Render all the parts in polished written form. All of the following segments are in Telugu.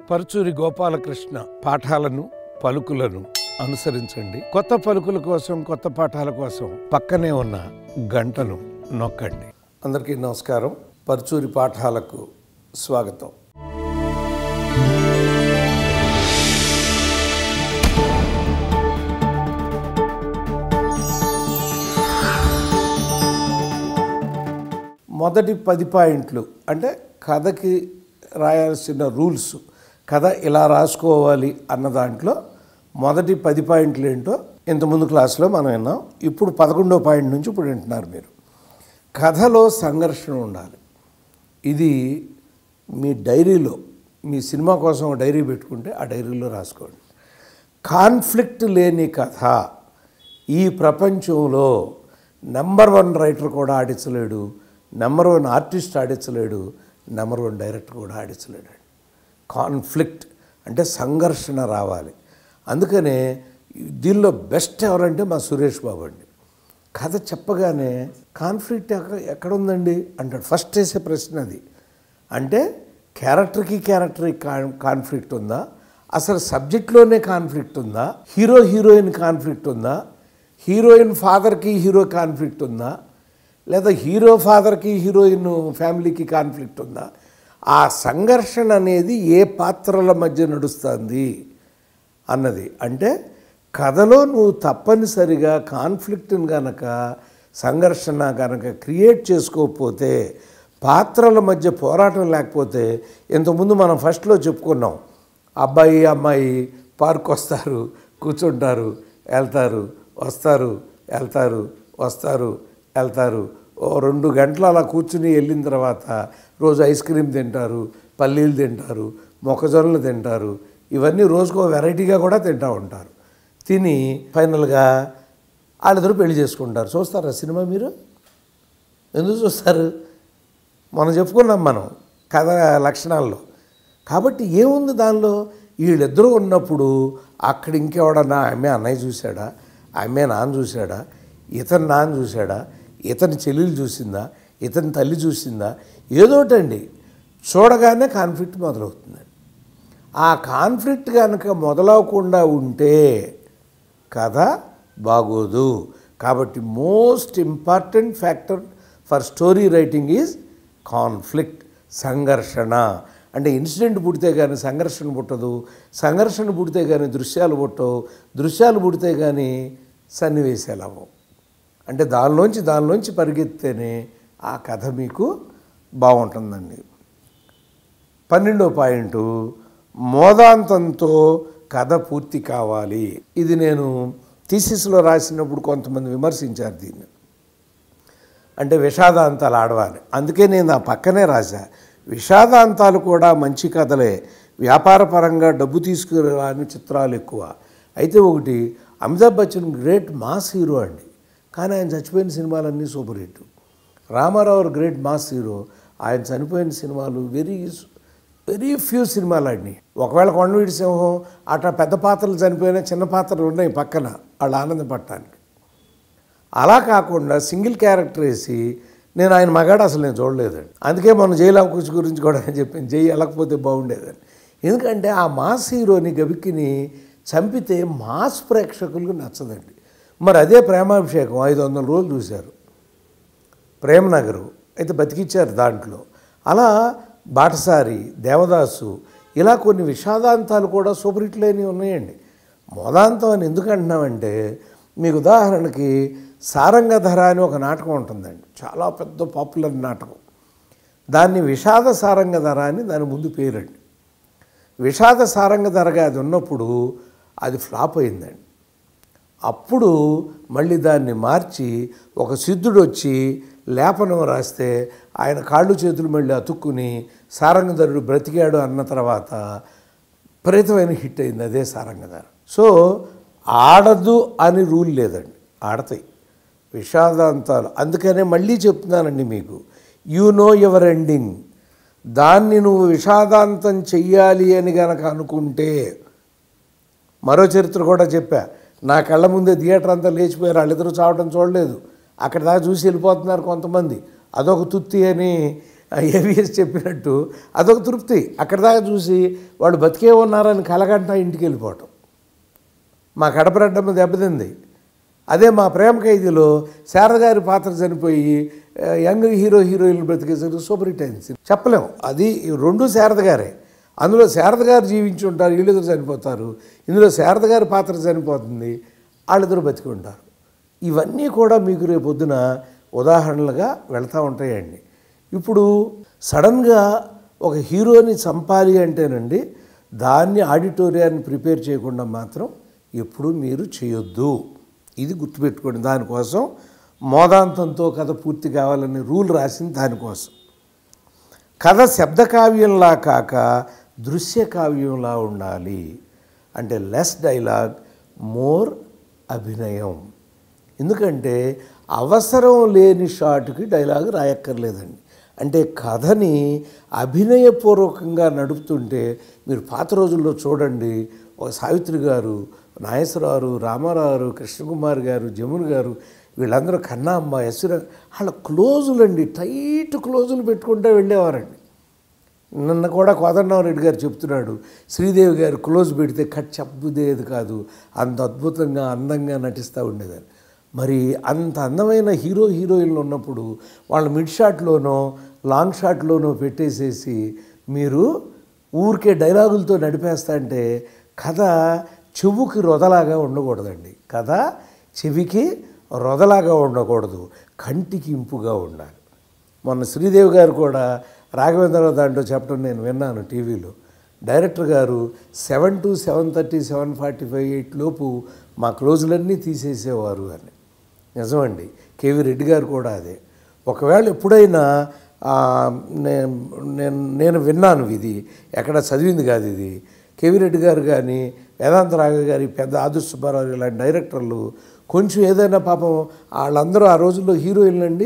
పరుచూరి గోపాలకృష్ణ పాఠాలను పలుకులను అనుసరించండి. కొత్త పలుకుల కోసం, కొత్త పాఠాల కోసం పక్కనే ఉన్న గంటను నొక్కండి. అందరికీ నమస్కారం. పరుచూరి పాఠాలకు స్వాగతం. మొదటి 10 పాయింట్లు అంటే కథకి రాయాల్సిన రూల్స్, కథ ఇలా రాసుకోవాలి అన్న దాంట్లో మొదటి 10 పాయింట్లు ఏంటో ఇంతకుముందు క్లాస్లో మనం విన్నాం. ఇప్పుడు 11వ పాయింట్ నుంచి ఇప్పుడు వింటున్నారు మీరు. కథలో సంఘర్షణ ఉండాలి. ఇది మీ డైరీలో, మీ సినిమా కోసం డైరీ పెట్టుకుంటే ఆ డైరీలో రాసుకోండి. కాన్ఫ్లిక్ట్ లేని కథ ఈ ప్రపంచంలో నెంబర్ 1 రైటర్ కూడా ఆడించలేడు, నెంబర్ 1 ఆర్టిస్ట్ ఆడించలేడు, నెంబర్ 1 డైరెక్టర్ కూడా ఆడించలేడు. కాన్ఫ్లిక్ట్ అంటే సంఘర్షణ రావాలి. అందుకనే దీనిలో బెస్ట్ ఎవరంటే మా సురేష్ బాబు అండి. కథ చెప్పగానే కాన్ఫ్లిక్ట్ ఎక్కడుందండి అంటాడు. ఫస్ట్ వేసే ప్రశ్న అది. అంటే క్యారెక్టర్కి కాన్ఫ్లిక్ట్ ఉందా, అసలు సబ్జెక్ట్లోనే కాన్ఫ్లిక్ట్ ఉందా, హీరోయిన్ కాన్ఫ్లిక్ట్ ఉందా, హీరోయిన్ ఫాదర్కి హీరో కాన్ఫ్లిక్ట్ ఉందా, లేదా హీరో ఫాదర్కి హీరోయిన్ ఫ్యామిలీకి కాన్ఫ్లిక్ట్ ఉందా, ఆ సంఘర్షణ అనేది ఏ పాత్రల మధ్య నడుస్తుంది అన్నది. అంటే కథలో నువ్వు తప్పనిసరిగా కాన్ఫ్లిక్ట్ని కనుక, సంఘర్షణ కనుక క్రియేట్ చేసుకోకపోతే, పాత్రల మధ్య పోరాటం లేకపోతే, ఇంతకుముందు మనం ఫస్ట్లో చెప్పుకున్నాం, అబ్బాయి అమ్మాయి పార్క్ వస్తారు, కూర్చుంటారు, వెళ్తారు, వస్తారు, వెళ్తారు, వస్తారు, వెళ్తారు. 2 గంటలు అలా కూర్చుని వెళ్ళిన తర్వాత రోజు ఐస్ క్రీమ్ తింటారు, పల్లీలు తింటారు, మొక్కజొన్నలు తింటారు. ఇవన్నీ రోజుకో వెరైటీగా కూడా తింటూ ఉంటారు. తిని ఫైనల్గా వాళ్ళిద్దరూ పెళ్లి చేసుకుంటారు. చూస్తారా సినిమా మీరు? ఎందుకు చూస్తారు? మనం చెప్పుకున్నాం మనం కథ లక్షణాల్లో. కాబట్టి ఏముంది దానిలో? వీళ్ళిద్దరూ ఉన్నప్పుడు అక్కడ ఇంకెవడన్నా ఆమె అన్నయ్య చూశాడా, ఆమె నాన్న చూశాడా, ఇతను నాన్న చూశాడా, ఇతని చెల్లెలు చూసిందా, ఇతని తల్లి చూసిందా, ఏదోటండి. చూడగానే కాన్ఫ్లిక్ట్ మొదలవుతుందండి. ఆ కాన్ఫ్లిక్ట్ కనుక మొదలవకుండా ఉంటే కథ బాగోదు. కాబట్టి most important factor for story writing is conflict, సంఘర్షణ. అంటే ఇన్సిడెంట్ పుడితే కానీ సంఘర్షణ పుట్టదు, సంఘర్షణ పుడితే కానీ దృశ్యాలు పుట్టవు, దృశ్యాలు పుడితే కానీ సన్నివేశాలు అవ్వవు. అంటే దానిలోంచి పరిగెత్తేనే ఆ కథ మీకు బాగుంటుందండి. 12వ పాయింట్, మోదాంతంతో కథ పూర్తి కావాలి. ఇది నేను థీసిస్లో రాసినప్పుడు కొంతమంది విమర్శించారు దీన్ని. అంటే విషాదాంతాలు ఆడవాలి. అందుకే నేను ఆ పక్కనే రాశా, విషాదాంతాలు కూడా మంచి కథలే, వ్యాపారపరంగా డబ్బు తీసుకురాని చిత్రాలు ఎక్కువ. అయితే ఒకటి, Amitabh Bachchan great mass hero అండి, కానీ ఆయన చచ్చిపోయిన సినిమాలన్నీ super hit. Rama Rao great mass hero, ఆయన చనిపోయిన సినిమాలు వెరీ ఫ్యూ సినిమాలు ఆడినాయి. ఒకవేళ కొండవీటి సింహం అట్లా పెద్ద పాత్రలు చనిపోయినా చిన్న పాత్రలు ఉన్నాయి పక్కన వాళ్ళు ఆనందపడటానికి. అలా కాకుండా సింగిల్ క్యారెక్టర్ వేసి, నేను ఆయన మగాడు అసలు నేను చూడలేదండి. అందుకే మనం జైలవకుశ గురించి కూడా చెప్పాను, జై వెళ్ళకపోతే బాగుండేదని. ఎందుకంటే ఆ మాస్ హీరోని గబిక్కిని చంపితే మాస్ ప్రేక్షకులకు నచ్చదండి. మరి అదే ప్రేమాభిషేకం 500 రోజులు చూశారు, ప్రేమనగరు అయితే బతికిచ్చారు దాంట్లో. అలా బాటసారి, దేవదాసు, ఇలా కొన్ని విషాదాంతాలు కూడా సూపర్ హిట్ లేని ఉన్నాయండి. మోదాంతం అని ఎందుకు అంటున్నామంటే, మీకు ఉదాహరణకి సారంగధర అని ఒక నాటకం ఉంటుందండి, చాలా పెద్ద పాపులర్ నాటకం. దాన్ని విషాద సారంగధర అని దాని ముందు పేరండి. విషాద సారంగధరగా అది ఉన్నప్పుడు అది ఫ్లాప్ అయిందండి. అప్పుడు మళ్ళీ దాన్ని మార్చి ఒక సిద్ధుడు వచ్చి లేపనం రాస్తే ఆయన కాళ్ళు చేతులు మళ్ళీ అతుక్కుని సారంగధరుడు బ్రతికాడు అన్న తర్వాత విపరీతమైన హిట్ అయింది అదే సారంగధర. సో ఆడదు అని రూల్ లేదండి, ఆడతాయి విషాదాంతాలు. అందుకనే మళ్ళీ చెప్తున్నానండి మీకు, యు నో యువర్ ఎండింగ్. దాన్ని నువ్వు విషాదాంతం చెయ్యాలి అని గనక అనుకుంటే, మరో చరిత్ర కూడా చెప్పా, నా కళ్ళ ముందే థియేటర్ అంతా లేచిపోయారు, వాళ్ళిద్దరూ చావటం చూడలేదు, అక్కడ దాకా చూసి వెళ్ళిపోతున్నారు కొంతమంది, అదొక తుత్తి అని ఏవిఎస్ చెప్పినట్టు అదొక తృప్తి. అక్కడి దాకా చూసి వాళ్ళు బతికే ఉన్నారని కలగంట ఇంటికి వెళ్ళిపోవటం. మా కడపరెడ్డమ్మ దెబ్బతింది. అదే మా ప్రేమ ఖైదీలో శారద గారి పాత్ర చనిపోయి యంగ్ హీరోయిన్లు బ్రతికేసరికి సూపర్ హిట్ అయింది. చెప్పలేము, అది రెండు శారద గారే. అందులో శారద గారు జీవించి ఉంటారు, వీళ్ళిద్దరు చనిపోతారు. ఇందులో శారద గారి పాత్ర చనిపోతుంది, వాళ్ళిద్దరు బతికి ఉంటారు. ఇవన్నీ కూడా మీకు రేపొద్దున ఉదాహరణలుగా వెళ్తూ ఉంటాయండి. ఇప్పుడు సడన్గా ఒక హీరోని చంపాలి అంటేనండి దాన్ని ఆడిటోరియాన్ని ప్రిపేర్ చేయకుండా మాత్రం ఎప్పుడూ మీరు చేయొద్దు. ఇది గుర్తుపెట్టుకోండి. దానికోసం మోదాంతంతో కథ పూర్తి కావాలని రూల్ రాసింది దానికోసం. కథ శబ్దకావ్యంలా కాక దృశ్య కావ్యంలా ఉండాలి. అంటే లెస్ డైలాగ్, మోర్ అభినయం. ఎందుకంటే అవసరం లేని షాట్కి డైలాగ్ రాయక్కర్లేదండి. అంటే కథని అభినయపూర్వకంగా నడుపుతుంటే మీరు పాత రోజుల్లో చూడండి, ఒక సావిత్రి గారు, నాగేశ్వరరావు, రామారావు, కృష్ణకుమార్ గారు, జమున గారు, వీళ్ళందరూ కన్నామ్మ, యశ్వర, వాళ్ళ క్లోజులు అండి, టైట్ క్లోజులు పెట్టుకుంటూ వెళ్ళేవారండి. నిన్న కూడా కోదండరామరెడ్డి గారు చెప్తున్నాడు, శ్రీదేవి గారు క్లోజ్ పెడితే కట్ చెప్పుదేది కాదు, అంత అద్భుతంగా అందంగా నటిస్తూ ఉండేదని. మరి అంత అందమైన హీరోయిన్లు ఉన్నప్పుడు వాళ్ళ మిడ్ షాట్లోనో లాంగ్ షాట్లోనో పెట్టేసేసి మీరు ఊరికే డైలాగులతో నడిపేస్తా అంటే కథ చెవుకి రొదలాగా ఉండకూడదండి. కథ చెవికి రొదలాగా ఉండకూడదు, కంటికి ఇంపుగా ఉండాలి. మొన్న శ్రీదేవి గారు కూడా రాఘవేంద్రరావు దాంట్లో చెప్పడం నేను విన్నాను టీవీలో. డైరెక్టర్ గారు 7 to 7:30, 7:45 లోపు మా క్లోజులన్నీ తీసేసేవారు అని. నిజమండి. కేవీ రెడ్డి గారు కూడా అదే. ఒకవేళ ఎప్పుడైనా నేను విన్నాను, ఇది ఎక్కడ చదివింది కాదు, ఇది కేవీ రెడ్డి గారు కానీ వేదాంత రాఘవ గారి, పెద్ద ఆదుర్శ సుబ్బారావు ఇలాంటి డైరెక్టర్లు కొంచెం ఏదైనా పాపం వాళ్ళందరూ ఆ రోజుల్లో హీరోయిన్లు అండి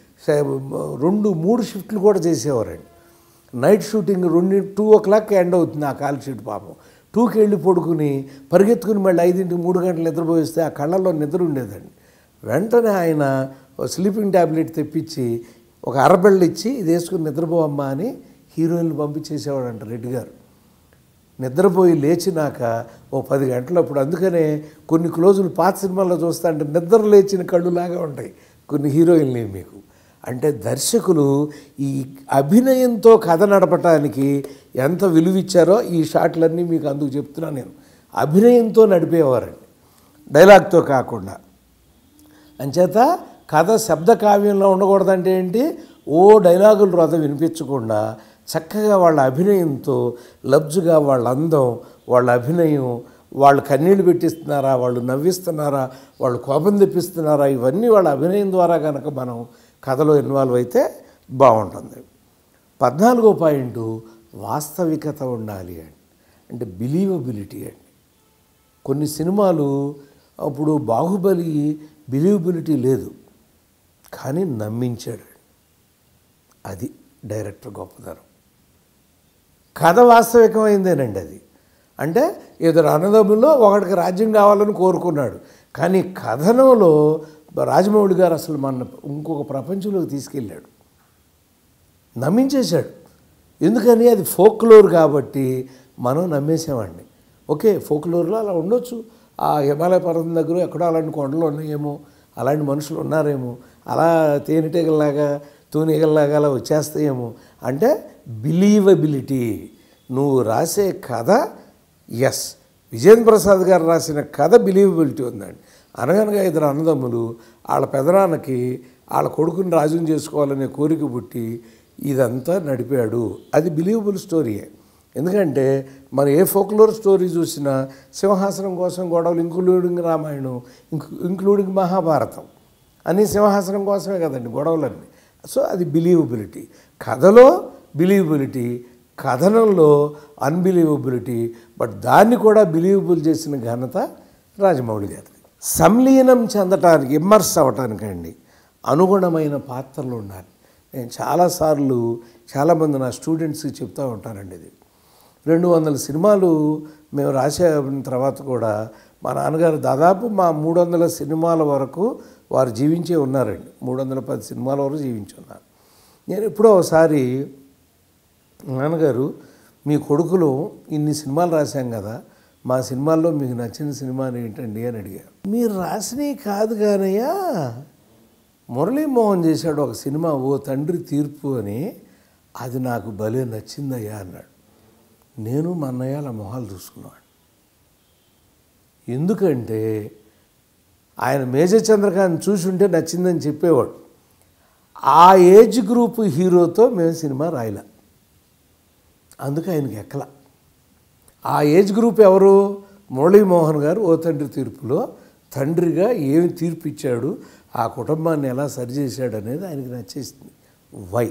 2-3 షిఫ్ట్లు కూడా చేసేవారండి. నైట్ షూటింగ్ 2 o'clock ఎండ్ అవుతుంది ఆ కాల్ షీట్. పాపం 2కి వెళ్ళి పడుకుని పరిగెత్తుకుని మళ్ళీ 5ంటికి 3 గంటలు నిద్రపోయిస్తే ఆ కళ్ళల్లో నిద్ర ఉండేదండి. వెంటనే ఆయన స్లీపింగ్ ట్యాబ్లెట్ తెప్పించి ఒక అరబెళ్ళు ఇచ్చి ఇది వేసుకుని నిద్రపోవమ్మా అని హీరోయిన్లు పంపించేసేవాడంట రెడ్డి గారు. నిద్రపోయి లేచినాక 10 గంటలు అప్పుడు. అందుకనే కొన్ని క్లోజులు పాత సినిమాల్లో చూస్తా అంటే నిద్ర లేచిన కళ్ళులాగా ఉంటాయి కొన్ని హీరోయిన్లు మీకు. అంటే దర్శకులు ఈ అభినయంతో కథ నడపటానికి ఎంత విలువిచ్చారో ఈ షాట్లన్నీ మీకు అందుకు చెప్తున్నాను నేను. అభినయంతో నడిపేవారండి, డైలాగ్తో కాకుండా. అంచేత కథ శబ్ద కావ్యంలో ఉండకూడదంటే ఏంటి, డైలాగులు రొద వినిపించకుండా చక్కగా వాళ్ళ అభినయంతో లబ్జుగా వాళ్ళ అందం, వాళ్ళ అభినయం, వాళ్ళు కన్నీళ్ళు పెట్టిస్తున్నారా, వాళ్ళు నవ్విస్తున్నారా, వాళ్ళు కోపం తెప్పిస్తున్నారా, ఇవన్నీ వాళ్ళ అభినయం ద్వారా కనుక మనం కథలో ఇన్వాల్వ్ అయితే బాగుంటుంది. 14వ పాయింట్ వాస్తవికత ఉండాలి అండి. అంటే బిలీవబిలిటీ అండి. కొన్ని సినిమాలు అప్పుడు బాహుబలి బిలీవబిలిటీ లేదు, కానీ నమ్మించాడు. అది డైరెక్టర్ గొప్పతనం. కథ వాస్తవికమైందేనండి అది. అంటే ఏదో అన్నదమ్ముల్లో ఒకడికి రాజ్యం కావాలని కోరుకున్నాడు, కానీ కథనంలో రాజమౌళి గారు అసలు మన ఇంకొక ప్రపంచంలోకి తీసుకెళ్ళాడు, నమ్మించేశాడు. ఎందుకని అది ఫోక్లోర్ కాబట్టి మనం నమ్మేసామండి. ఓకే, ఫోక్లోర్లో అలా ఉండొచ్చు, ఆ హిమాలయ పర్వతం దగ్గర ఎక్కడో అలాంటి కొండలు ఉన్నాయేమో, అలాంటి మనుషులు ఉన్నారేమో, అలా తేనెటీగల్లాగా తూనీగల్లాగా అలా వచ్చేస్తాయేమో. అంటే బిలీవబిలిటీ. నువ్వు రాసే కథ, ఎస్, విజయేంద్ర ప్రసాద్ గారు రాసిన కథ బిలీవబిలిటీ ఉందండి. అనగనగా 2 అన్నదమ్ములు, వాళ్ళ పెదనాన్నకి వాళ్ళ కొడుకుని రాజుని చేసుకోవాలనే కోరిక పుట్టి ఇదంతా నడిపాడు. అది బిలీవబుల్ స్టోరీయే. ఎందుకంటే మనం ఏ ఫోక్లోర్ స్టోరీ చూసినా సింహాసనం కోసం గొడవలు, ఇంక్లూడింగ్ రామాయణం, ఇంక్లూడింగ్ మహాభారతం, అన్నీ సింహాసనం కోసమే కదండి గొడవలన్నీ. సో అది బిలీవబిలిటీ. కథలో బిలీవబిలిటీ, కథనంలో అన్బిలీవబిలిటీ. బట్ దాన్ని కూడా బిలీవబుల్ చేసిన ఘనత రాజమౌళి గారిది. సంలీనం చెందటానికి, ఇమ్మర్స్ అవ్వటానికండి అనుగుణమైన పాత్రలు ఉండాలి. నేను చాలాసార్లు చాలామంది నా స్టూడెంట్స్కి చెప్తూ ఉంటానండి. ఇది 200 సినిమాలు మేము రాసిన తర్వాత కూడా మా నాన్నగారు దాదాపు మా 300 సినిమాల వరకు వారు జీవించే ఉన్నారండి. 310 సినిమాల వరకు జీవించి ఉన్నారు. నేను ఎప్పుడో ఒకసారి నాన్నగారు మీ కొడుకులు ఇన్ని సినిమాలు రాశాం కదా, మా సినిమాల్లో మీకు నచ్చిన సినిమా ఏంటండి అని అడిగారు. మీరు రాసినవి కాదు కానయ్యా, మురళీమోహన్ చేశాడు ఒక సినిమా ఓ తండ్రి తీర్పు అని, అది నాకు భలే నచ్చిందయ్యా అన్నాడు. నేను మా అన్నయ్య అలా మొహాలు చూసుకున్నాడు. ఎందుకంటే ఆయన మేజర్ చంద్రకాంత్ చూసి ఉంటే నచ్చిందని చెప్పేవాడు. ఆ ఏజ్ గ్రూప్ హీరోతో మేము సినిమా రాయలే, అందుకే ఆయనకి ఎక్కల. ఆ ఏజ్ గ్రూప్ ఎవరు? మురళీమోహన్ గారు ఓ తండ్రి తీర్పులో తండ్రిగా ఏమి తీర్పు ఇచ్చాడు, ఆ కుటుంబాన్ని ఎలా సరిచేశాడు అనేది ఆయనకి నచ్చేసింది. వై?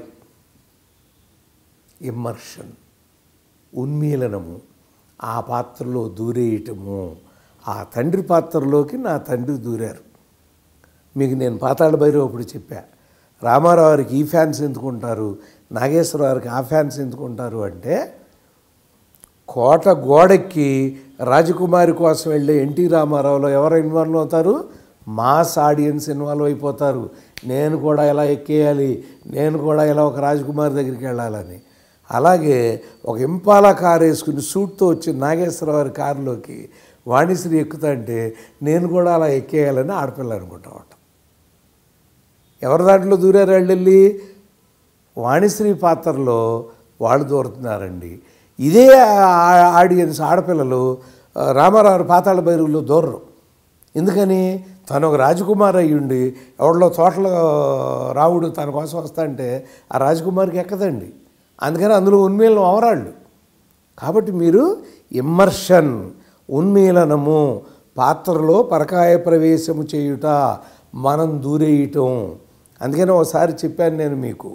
ఇమ్మర్షన్, ఉన్మీలనము, ఆ పాత్రలో దూరేయటము. ఆ తండ్రి పాత్రలోకి నా తండ్రి దూరారు. మీకు నేను పాతాళ భైరవ అప్పుడు చెప్పా, రామారావు గారికి ఈ ఫ్యాన్స్ ఎందుకుంటారు, నాగేశ్వరరావు గారికి ఆ ఫ్యాన్స్ ఎందుకుంటారు అంటే, కోట గోడెక్కి రాజకుమారి కోసం వెళ్ళే ఎన్టీ రామారావులో ఎవరు ఇన్వాల్వ్ అవుతారు? మాస్ ఆడియన్స్ ఇన్వాల్వ్ అయిపోతారు. నేను కూడా ఎలా ఎక్కేయాలి, నేను కూడా ఎలా ఒక రాజకుమారి దగ్గరికి వెళ్ళాలని. అలాగే ఒక ఇంపాలా కారు వేసుకుని సూట్తో వచ్చి నాగేశ్వరరావు గారి కారులోకి వాణిశ్రీ ఎక్కుతాంటే నేను కూడా అలా ఎక్కేయాలని ఆడపిల్ల అనుకుంటామట. ఎవరి దాంట్లో దూరారు వెళ్ళి? వాణిశ్రీ పాత్రలో వాళ్ళు దూరుతున్నారండి. ఇదే ఆడియన్స్ ఆడపిల్లలు రామారావు పాతాళ భైరవులో దూరరు. ఎందుకని? తను ఒక రాజకుమారి అయ్యుండి ఎవరిలో తోటలో రావుడు తన కోసం వస్తాంటే ఆ రాజకుమారికి ఎక్కదండి. అందుకని అందులో ఉన్మీలనం అవరాళ్ళు. కాబట్టి మీరు ఇమ్మర్షన్, ఉన్మీలనము, పాత్రలో పరకాయ ప్రవేశము చేయుట, మనం దూరేయటం. అందుకని ఒకసారి చెప్పాను నేను మీకు,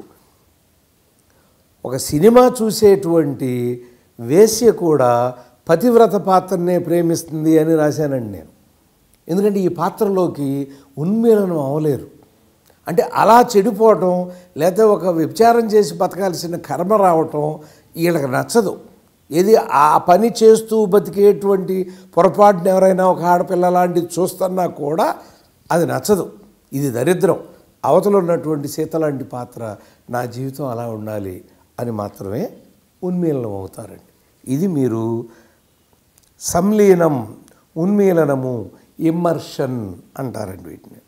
ఒక సినిమా చూసేటువంటి వేశ్య కూడా పతివ్రత పాత్రనే ప్రేమిస్తుంది అని రాశానండి నేను. ఎందుకంటే ఈ పాత్రలోకి ఉన్మీలనం అవ్వలేరు. అంటే అలా చెడిపోవటం, లేదా ఒక విచారం చేసి బతకాల్సిన కర్మ రావటం వీళ్ళకి నచ్చదు. ఇది ఆ పని చేస్తూ బతికేటువంటి పొరపాటున ఎవరైనా ఒక ఆడపిల్ల లాంటిది చూస్తున్నా కూడా అది నచ్చదు. ఇది దరిద్రం. అవతల ఉన్నటువంటి సీత లాంటి పాత్ర నా జీవితం అలా ఉండాలి అని మాత్రమే ఉన్మీలనం అవుతారండి. ఇది మీరు సంలీనం, ఉన్మీలనము, ఇమ్మర్షన్ అంటారండి వీటిని.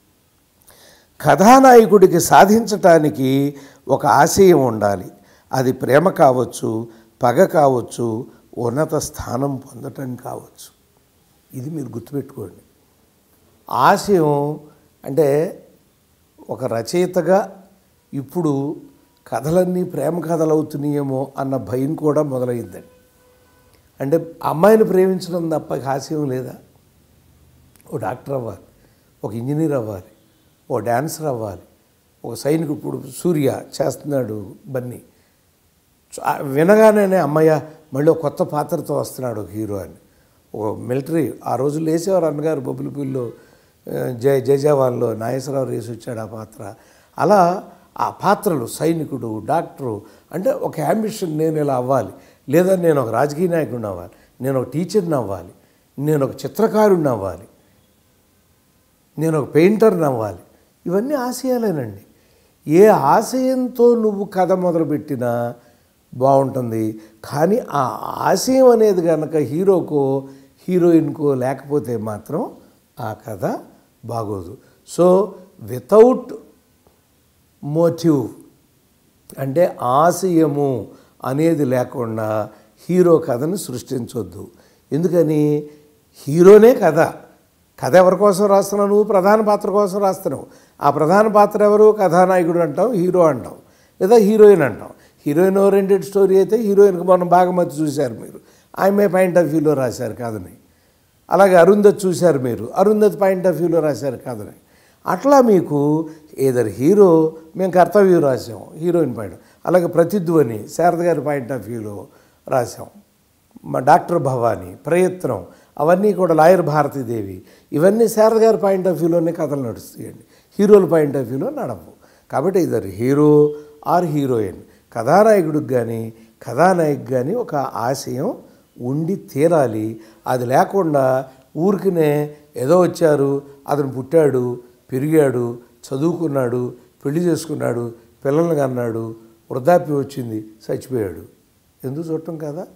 కథానాయకుడికి సాధించటానికి ఒక ఆశయం ఉండాలి. అది ప్రేమ కావచ్చు, పగ కావచ్చు, ఉన్నత స్థానం పొందటం కావచ్చు. ఇది మీరు గుర్తుపెట్టుకోండి. ఆశయం అంటే ఒక రచయితగా ఇప్పుడు కథలన్నీ ప్రేమ కథలు అవుతున్నాయేమో అన్న భయం కూడా మొదలైందండి. అంటే అమ్మాయిని ప్రేమించడం తప్ప ఆశయం లేదా? ఓ డాక్టర్ అవ్వాలి, ఒక ఇంజనీర్ అవ్వాలి, ఓ డాన్సర్ అవ్వాలి, ఒక సైనికుడు. ఇప్పుడు సూర్య చేస్తున్నాడు బన్నీ, వినగానే అమ్మయ్య మళ్ళీ ఒక కొత్త పాత్రతో వస్తున్నాడు ఒక హీరో అని. ఒక మిలిటరీ ఆ రోజుల్లో వేసేవారు అన్నగారు బొబ్బులపల్లిలో జయజవాన్లో నాగేశ్వరరావు వేసి వచ్చాడు ఆ పాత్ర. అలా ఆ పాత్రలు సైనికుడు, డాక్టరు అంటే ఒక యాంబిషన్, నేను ఇలా అవ్వాలి, లేదా నేను ఒక రాజకీయ నాయకుడిని అవ్వాలి, నేను ఒక టీచర్ని అవ్వాలి, నేను ఒక చిత్రకారుడిని అవ్వాలి, నేను ఒక పెయింటర్ని అవ్వాలి. ఇవన్నీ ఆశయాలేనండి. ఏ ఆశయంతో నువ్వు కథ మొదలుపెట్టినా బాగుంటుంది. కానీ ఆ ఆశయం అనేది కనుక హీరోకో హీరోయిన్కో లేకపోతే మాత్రం ఆ కథ బాగోదు. సో వితౌట్ మోటివ్ అంటే ఆశయము అనేది లేకుండా హీరో కథను సృష్టించొద్దు. ఎందుకని? హీరోనే కథ. కథ ఎవరి కోసం రాస్తున్నావు? నువ్వు ప్రధాన పాత్ర కోసం రాస్తున్నావు. ఆ ప్రధాన పాత్ర ఎవరు? కథానాయకుడు అంటాం, హీరో అంటాం, లేదా హీరోయిన్ అంటాం. హీరోయిన్ ఓరియంటెడ్ స్టోరీ అయితే హీరోయిన్కి మనం బాగమతి చూశారు మీరు, ఆమె పాయింట్ ఆఫ్ వ్యూలో రాశారు కాదని. అలాగే అరుంధతి చూశారు మీరు, అరుంధతి పాయింట్ ఆఫ్ వ్యూలో రాశారు కాదని. అట్లా మీకు ఏదర్ హీరో, మేము కర్తవ్యం రాసాం హీరోయిన్ పాయింట్, అలాగే ప్రతిధ్వని శారద గారి పాయింట్ ఆఫ్ వ్యూలో రాసాం, మా డాక్టర్ భవానీ, ప్రయత్నం, అవన్నీ కూడా లాయర్ భారతీదేవి, ఇవన్నీ శారద గారి పాయింట్ ఆఫ్ వ్యూలోనే కథలు నడుస్తాయండి, హీరోల పాయింట్ ఆఫ్ వ్యూలో నడవు. కాబట్టి ఇద్దరు హీరో ఆర్ హీరోయిన్, కథానాయకుడికి కానీ కథానాయకు కానీ ఒక ఆశయం ఉండి తీరాలి. అది లేకుండా ఊరికినే ఏదో వచ్చారు, అతను పుట్టాడు, పెరిగాడు, చదువుకున్నాడు, పెళ్లి చేసుకున్నాడు, పిల్లల్ని కన్నాడు, వృద్ధాప్యం వచ్చింది, చచ్చిపోయాడు. ఎందుకు చూడటం కదా?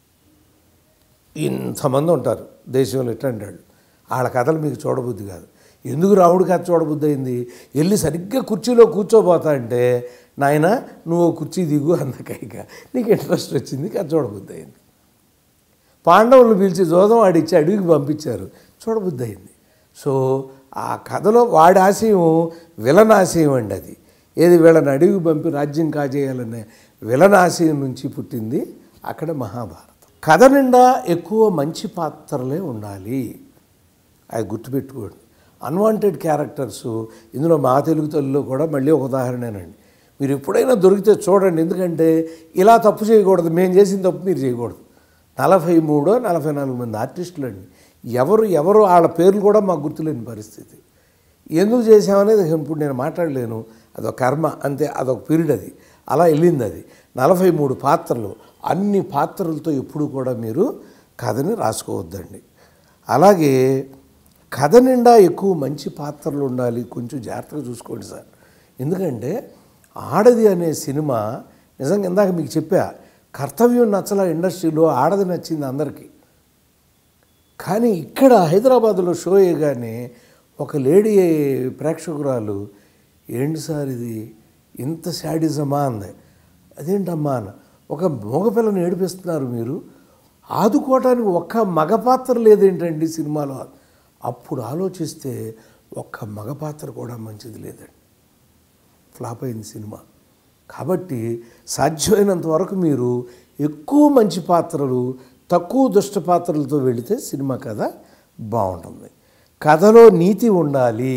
ఇంతమంది ఉంటారు దేశంలో ఇట్లాంటి వాళ్ళు. వాళ్ళ కథలు మీకు చూడబుద్ధి కాదు. ఎందుకు రాముడి కథ చూడబుద్ధి అయింది? వెళ్ళి సరిగ్గా కుర్చీలో కూర్చోబోతా అంటే, నాయన నువ్వు కుర్చీ దిగు అందకైక నీకు ఇంట్రెస్ట్ వచ్చింది, కథ చూడబుద్ధి అయింది. పాండవులను పిలిచి జోదం ఆడిచ్చి అడవికి పంపించారు, చూడబుద్ధి అయింది. సో ఆ కథలో వాడి ఆశయం విలన్ ఆశయం అండి. అది ఏది వీళ్ళని అడవికి పంపి రాజ్యం కాజేయాలనే విలన్ ఆశయం నుంచి పుట్టింది అక్కడ మహాభారతం. కథ నిండా ఎక్కువ మంచి పాత్రలే ఉండాలి, అది గుర్తుపెట్టుకోండి. అన్వాంటెడ్ క్యారెక్టర్స్ ఇందులో మా తెలుగు తల్లిలో కూడా మళ్ళీ ఒక ఉదాహరణేనండి. మీరు ఎప్పుడైనా దొరికితే చూడండి, ఎందుకంటే ఇలా తప్పు చేయకూడదు, మేము చేసిన తప్పు మీరు చేయకూడదు. 43-44 మంది ఆర్టిస్టులు అండి. ఎవరు వాళ్ళ పేర్లు కూడా మాకు గుర్తులేని పరిస్థితి. ఎందుకు చేసామనేది ఇప్పుడు నేను మాట్లాడలేను, అదొక కర్మ అంతే, అదొక పీరియడ్, అది అలా వెళ్ళింది. అది 43 పాత్రలు, అన్ని పాత్రలతో ఎప్పుడు కూడా మీరు కథని రాసుకోవద్దండి. అలాగే కథ నిండా ఎక్కువ మంచి పాత్రలు ఉండాలి, కొంచెం జాగ్రత్తగా చూసుకోండి సార్. ఎందుకంటే ఆడది అనే సినిమా నిజంగా ఇందాక మీకు చెప్పా, కర్తవ్యం నచ్చల ఇండస్ట్రీలో, ఆడది నచ్చింది అందరికీ. కానీ ఇక్కడ హైదరాబాద్లో షో వేయగానే ఒక లేడీ ప్రేక్షకురాలు, ఏంటి సార్ ఇది ఇంత శాడిజమా అంది. అదేంటమ్మా అన్న, ఒక మగపిల్లని ఏడిపిస్తున్నారు మీరు, ఆదుకోవటానికి ఒక్క మగ పాత్ర లేదేంటండి సినిమాలో. అప్పుడు ఆలోచిస్తే ఒక్క మగ పాత్ర కూడా మంచిది లేదండి, ఫ్లాప్ అయింది సినిమా. కాబట్టి సాధ్యమైనంత వరకు మీరు ఎక్కువ మంచి పాత్రలు, తక్కువ దుష్ట పాత్రలతో వెళితే సినిమా కథ బాగుంటుంది. కథలో నీతి ఉండాలి,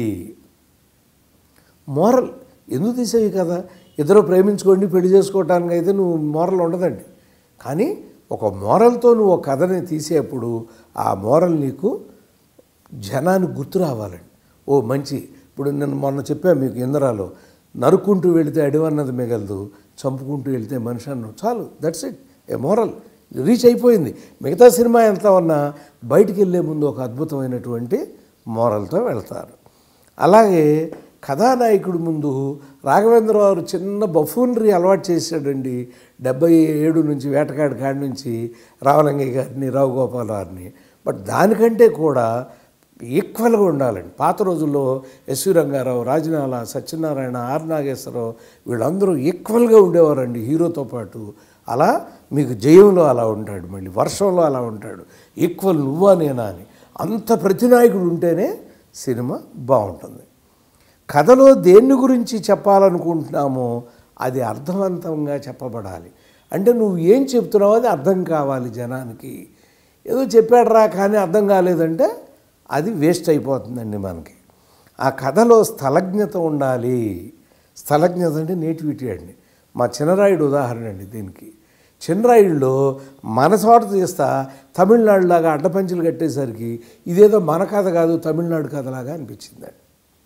మోరల్. ఎందుకు తీసేవి కదా, ఇద్దరు ప్రేమించుకోండి పెళ్లి చేసుకోవటానికి అయితే నువ్వు మోరల్ ఉండదండి. కానీ ఒక మోరల్తో నువ్వు ఒక కథని తీసేప్పుడు ఆ మోరల్ నీకు జనానికి గుర్తు రావాలండి. ఓ మంచి, ఇప్పుడు నేను మొన్న చెప్పాను మీకు ఇంద్రాలో, నరుక్కుంటూ వెళితే అడివన్నది మిగలదు, చంపుకుంటూ వెళితే మనిషి అన్నం, చాలు, that's it, a moral reach అయిపోయింది. మిగతా సినిమా ఎంత ఉన్నా బయటికి వెళ్ళే ముందు ఒక అద్భుతమైనటువంటి మోరల్తో వెళ్తారు. అలాగే కథానాయకుడి ముందు రాఘవేంద్రరావు చిన్న బఫూనరీ అలవాటు చేశాడండి. 77 నుంచి వేటగాడి కాడి నుంచి రామలింగయ్య గారిని, రావు గోపాల్ గారిని. బట్ దానికంటే కూడా ఈక్వల్గా ఉండాలండి. పాత రోజుల్లో ఎస్వి రంగారావు, రాజనాల, సత్యనారాయణ, ఆర్ నాగేశ్వరరావు వీళ్ళందరూ ఈక్వల్గా ఉండేవారండి హీరోతో పాటు. అలా మీకు జయంలో అలా ఉంటాడు, మళ్ళీ వర్షంలో అలా ఉంటాడు, ఈక్వల్ నువ్వా నేనా అని. అంత ప్రతినాయకుడు ఉంటేనే సినిమా బాగుంటుంది. కథలో దేన్ని గురించి చెప్పాలనుకుంటున్నామో అది అర్థవంతంగా చెప్పబడాలి. అంటే నువ్వు ఏం చెప్తున్నావో అది అర్థం కావాలి జనానికి. ఏదో చెప్పాడరా కానీ అర్థం కాలేదంటే అది వేస్ట్ అయిపోతుందండి మనకి. ఆ కథలో స్థలజ్ఞత ఉండాలి. స్థలజ్ఞత అంటే నేటివిటీ అండి. మా చిన్నరాయుడు ఉదాహరణ అండి దీనికి. చిన్నరాయుడులో మన చోట తీస్తా తమిళనాడులాగా అడ్డపంచులు కట్టేసరికి ఇదేదో మన కథ కాదు తమిళనాడు కథలాగా అనిపించిందండి.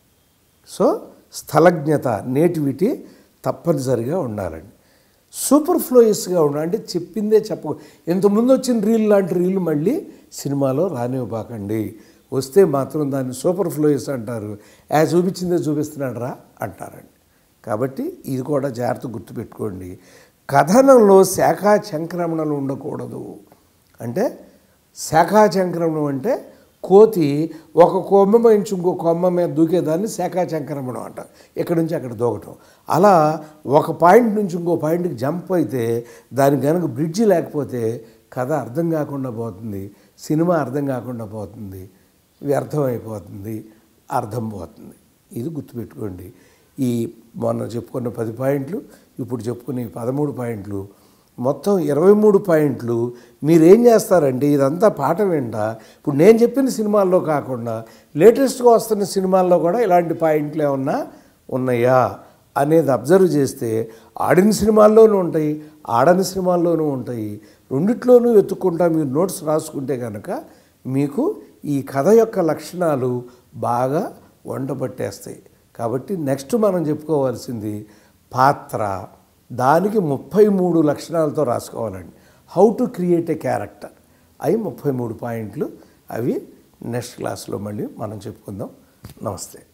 సో స్థలజ్ఞత, నేటివిటీ తప్పనిసరిగా ఉండాలండి. సూపర్ ఫ్లోయస్గా ఉండాలి, అంటే చెప్పిందే ఇంతకుముందు వచ్చిన రీల్ లాంటి రీల్ మళ్ళీ సినిమాలో రానివ్వబాకండి. వస్తే మాత్రం దాన్ని సూపర్ ఫ్లోయస్ అంటారు, చూపించిందే చూపిస్తున్నాడు రా అంటారండి. కాబట్టి ఇది కూడా జాగ్రత్త గుర్తుపెట్టుకోండి. కథనంలో శాఖా సంక్రమణలు ఉండకూడదు. అంటే శాఖా సంక్రమణం అంటే కోతి ఒక కొమ్మ నుంచి ఇంకో కొమ్మ మీద దూకేదాన్ని శాఖా సంక్రమణం అంటారు. ఇక్కడి నుంచి అక్కడ దూకటం. అలా ఒక పాయింట్ నుంచి ఇంకో పాయింట్కి జంప్ అయితే దానికి కనుక బ్రిడ్జి లేకపోతే కథ అర్థం కాకుండా పోతుంది, సినిమా అర్థం కాకుండా పోతుంది, వ్యర్థమైపోతుంది, అర్థం పోతుంది. ఇది గుర్తుపెట్టుకోండి. ఈ మొన్న చెప్పుకున్న 10 పాయింట్లు, ఇప్పుడు చెప్పుకునే 13 పాయింట్లు, మొత్తం 23 పాయింట్లు మీరేం చేస్తారంటే ఇదంతా పాట వింటా ఇప్పుడు నేను చెప్పిన సినిమాల్లో కాకుండా లేటెస్ట్గా వస్తున్న సినిమాల్లో కూడా ఇలాంటి పాయింట్లు ఏమన్నా ఉన్నాయా అనేది అబ్జర్వ్ చేస్తే ఆడిన సినిమాల్లోనూ ఉంటాయి, ఆడని సినిమాల్లోనూ ఉంటాయి. రెండిట్లోనూ వెతుక్కుంటా మీరు నోట్స్ రాసుకుంటే కనుక మీకు ఈ కథ యొక్క లక్షణాలు బాగా వంటపట్టేస్తాయి. కాబట్టి నెక్స్ట్ మనం చెప్పుకోవాల్సింది పాత్ర. దానికి 33 లక్షణాలతో రాసుకోవాలండి. How to create a character, అవి 33 పాయింట్లు. అవి నెక్స్ట్ క్లాస్లో మళ్ళీ మనం చెప్పుకుందాం. నమస్తే.